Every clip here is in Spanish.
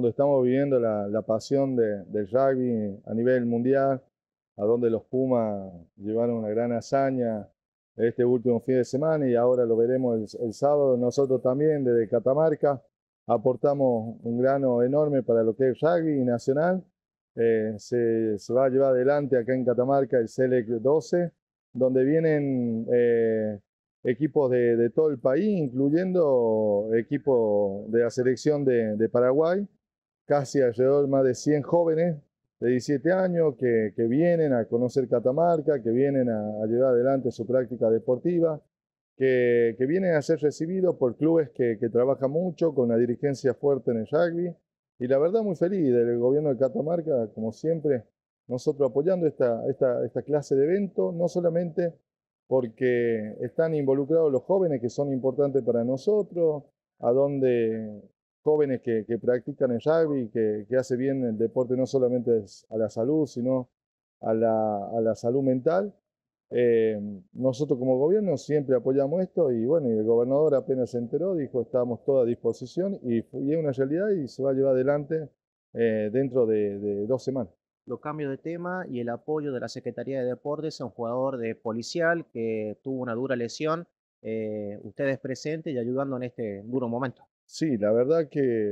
Cuando estamos viviendo la pasión del rugby a nivel mundial, a donde los Pumas llevaron una gran hazaña este último fin de semana y ahora lo veremos el sábado. Nosotros también desde Catamarca aportamos un grano enorme para lo que es rugby nacional. Se va a llevar adelante acá en Catamarca el Select 12, donde vienen equipos de todo el país, incluyendo equipos de la selección de Paraguay, casi alrededor de más de 100 jóvenes de 17 años que vienen a conocer Catamarca, que vienen a llevar adelante su práctica deportiva, que vienen a ser recibidos por clubes que trabajan mucho, con una dirigencia fuerte en el rugby. Y la verdad muy feliz del gobierno de Catamarca, como siempre, nosotros apoyando esta clase de eventos, no solamente porque están involucrados los jóvenes que son importantes para nosotros, a donde jóvenes que practican el rugby, que hace bien el deporte no solamente a la salud, sino a la salud mental. Nosotros como gobierno siempre apoyamos esto y bueno, y el gobernador apenas se enteró, dijo estamos todos a disposición y es una realidad y se va a llevar adelante dentro de 2 semanas. Lo cambio de tema y el apoyo de la Secretaría de Deportes a un jugador de policial que tuvo una dura lesión, ustedes presentes y ayudando en este duro momento. Sí, la verdad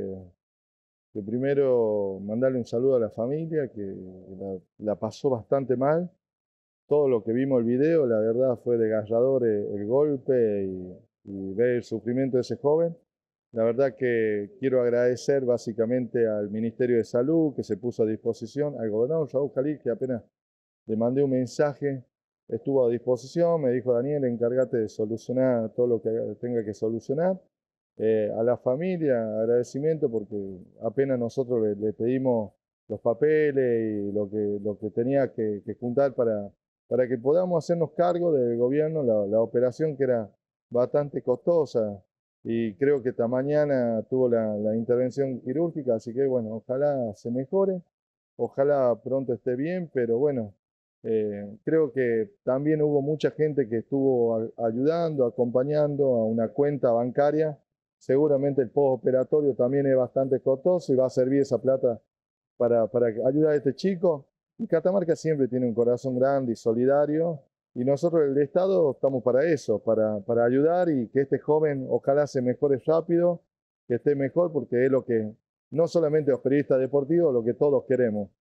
que primero mandarle un saludo a la familia que la pasó bastante mal. Todo lo que vimos el video, la verdad fue desgarrador el golpe y ver el sufrimiento de ese joven. La verdad que quiero agradecer básicamente al Ministerio de Salud que se puso a disposición, al gobernador Raúl Jalil que apenas le mandé un mensaje, estuvo a disposición, me dijo Daniel, encárgate de solucionar todo lo que tenga que solucionar. A la familia, agradecimiento porque apenas nosotros le pedimos los papeles y lo que tenía que juntar para que podamos hacernos cargo del gobierno, la operación que era bastante costosa y creo que esta mañana tuvo la intervención quirúrgica, así que bueno, ojalá se mejore, ojalá pronto esté bien, pero bueno, creo que también hubo mucha gente que estuvo ayudando, acompañando a una cuenta bancaria. Seguramente el postoperatorio también es bastante costoso y va a servir esa plata para ayudar a este chico. Y Catamarca siempre tiene un corazón grande y solidario. Y nosotros, el Estado, estamos para eso, para ayudar y que este joven ojalá se mejore rápido, que esté mejor, porque es lo que no solamente los periodistas deportivos, lo que todos queremos.